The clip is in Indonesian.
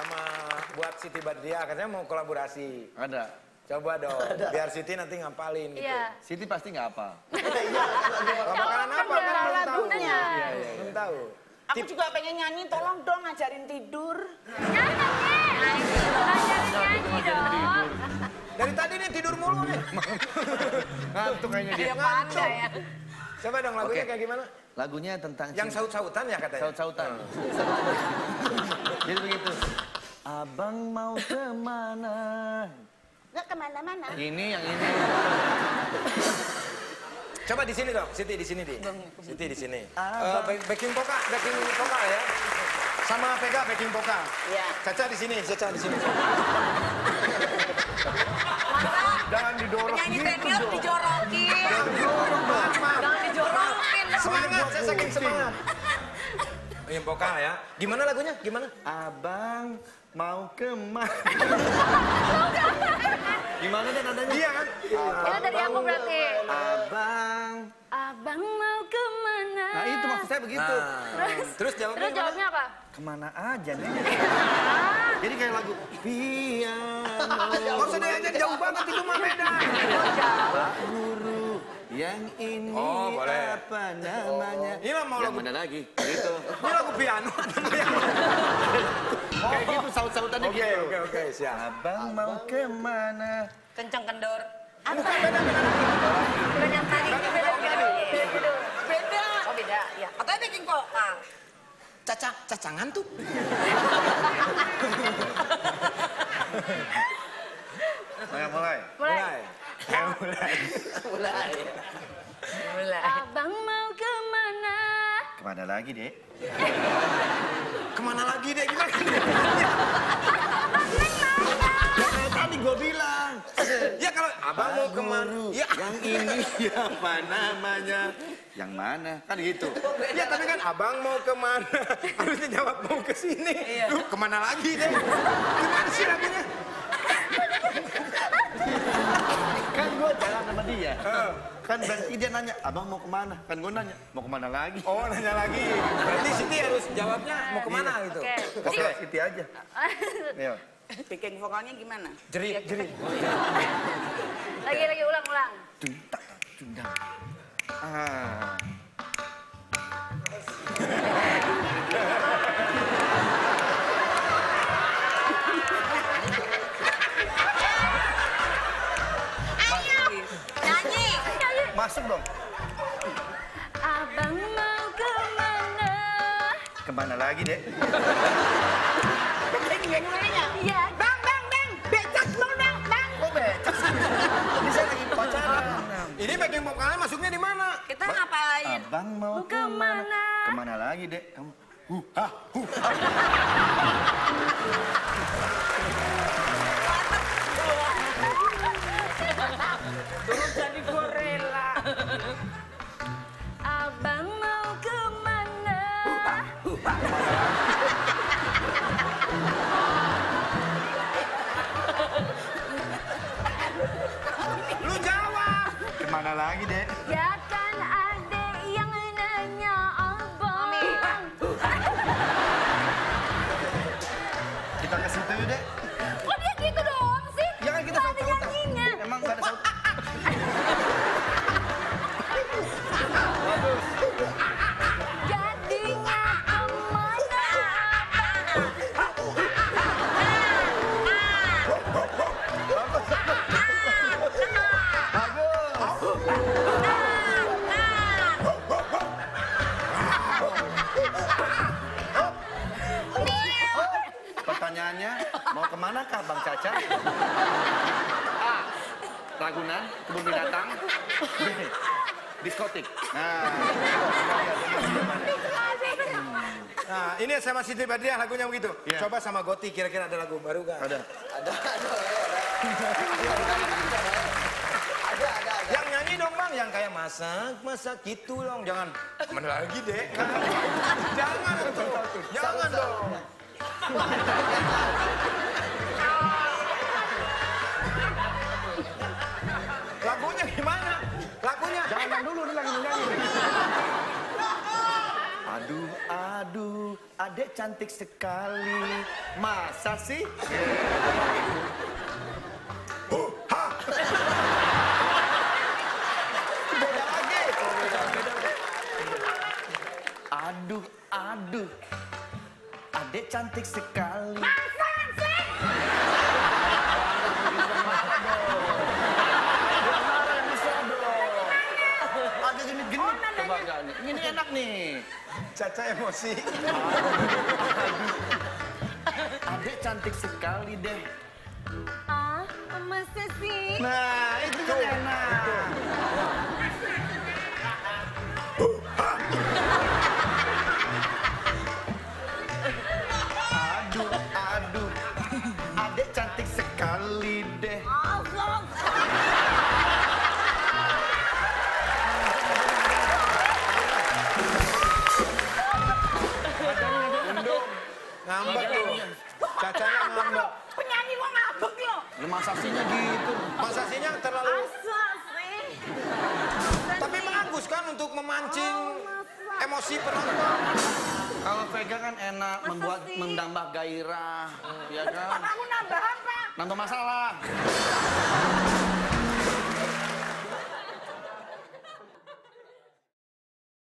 sama buat Siti Badriah, katanya mau kolaborasi. Ada. Coba dong, biar Siti nanti ngapalin gitu. Iya. Siti pasti nggak apa. Bakalan apa kan belum tahu. lagunya. Belum tahu. Aku juga pengen nyanyi, tolong dong ngajarin tidur. Nyanyi dong. Dari tadi nih tidur mulu nih. Ngantuk kayaknya dia. Dia panda ya. Coba dong lagunya Oke. kayak gimana? Lagunya tentang Yang saut-sautan ya katanya? saut-sautan. Jadi begitu. Abang mau kemana? Nggak kemana-mana. Ini yang ini. Coba di sini dong, Siti di sini di. Siti di sini. Backing vokal ya. Sama Vega backing vokal. Iya. Caca di sini, Caca di sini. Jangan didorong Penyanyi gitu senior dong. dijorokin. Jangan dijorokin. Semangat, saya saking semangat. Backing vokal ya. Gimana lagunya? Gimana? Abang mau kemana? Gimana deh nadanya? Iya kan? Itu dari aku berarti. Abang. Mau kemana? Nah itu maksud saya begitu. Terus jawabnya Terus jawabnya apa? Kemana aja nih? Jadi kayak lagu piano. Kok sedih aja jauh banget itu mah beda. Pak Guru yang ini boleh. apa namanya? Ini mah mau yang lagu mana lagi? Gitu. Ini lagu piano. Kayak gitu saut-sautannya gitu. Oke, siap. Abang mau kemana? Kencang kendor. Bukan beda. Bukan yang tadi. Beda. Beda. Oh beda, ya. Katanya bikin vokal. Caca ngantuk. Mulai. Mulai. Abang mau kemana? Kemana lagi, Dek? Kemana lagi deh? Gimana? Tadi gue bilang. Ya kalau abang mau kemana? Ya, Yang ini apa namanya? Yang mana? Kan gitu. ya tapi kan abang mau kemana? Harusnya jawab mau ke sini. Lu kemana lagi deh? Gimana sih lagunya? Kan gue jalan sama dia. Kan berarti dia nanya, abang mau kemana? Kan gue nanya, mau kemana lagi? Oh, nanya lagi. Berarti Siti harus jawabnya mau kemana gitu. Oke. Oke, Siti aja. Ayo. Bikin vokalnya gimana? Jerit. Lagi ulang. Tuntak, tundang. Ah. Nyanyi. Masuk dong. Abang mau kemana? Kemana lagi, Dek? Iya. Bang, becak lu bang. Kok becak sih? Ini saya lagi pacaran. Ini backing vokalnya masuknya di mana? Kita ngapain? Abang mau kemana? Kemana lagi, Dek? Kamu. Turun jadi gorila. Abang mau kemana? Lu jawab. Kemana lagi, Dek? Ya kan ada yang nanya abang. Kita ke situ yuk, Dek. Kok dia gitu doang sih? Ya kan kita Nggak ada saut-sautan. nyanyinya. Emang gak ada saut. Jadinya kemana abang? Pertanyaannya, mau kemana kah Bang Caca? A. Ragunan, kebun binatang. B. Diskotik. Nah, ini sama Siti Badriah lagunya begitu. Iya. Coba sama Goti kira-kira ada lagu baru gak? Ada. Yang nyanyi dong bang, yang kayak masak gitu dong. Jangan, mana lagi deh. Jangan dong. Lagunya gimana? Lagunya. Jangan dulu, dia lagi nyanyi. Aduh, adek cantik sekali. Masa sih? Beda lagi. Aduh, aduh. Adek cantik sekali. Masa sih? Agak genit-genit. Coba enggak nih. Ini enak nih. Caca emosi. Adek cantik sekali deh. Ah, masa sih? Nah, itu kan enak. Aduh, aduh. Adek cantik sekali deh. Ngambek tuh. Cacanya ngambek. Penyanyi kok ngabek lo. Lu masasinya gitu. Masasinya terlalu... Masa sih? Tapi bagus kan untuk memancing emosi penonton. Kalau pegang kan enak, membuat sih? menambah gairah, ya kan? Kamu nambah apa? Nambah masalah.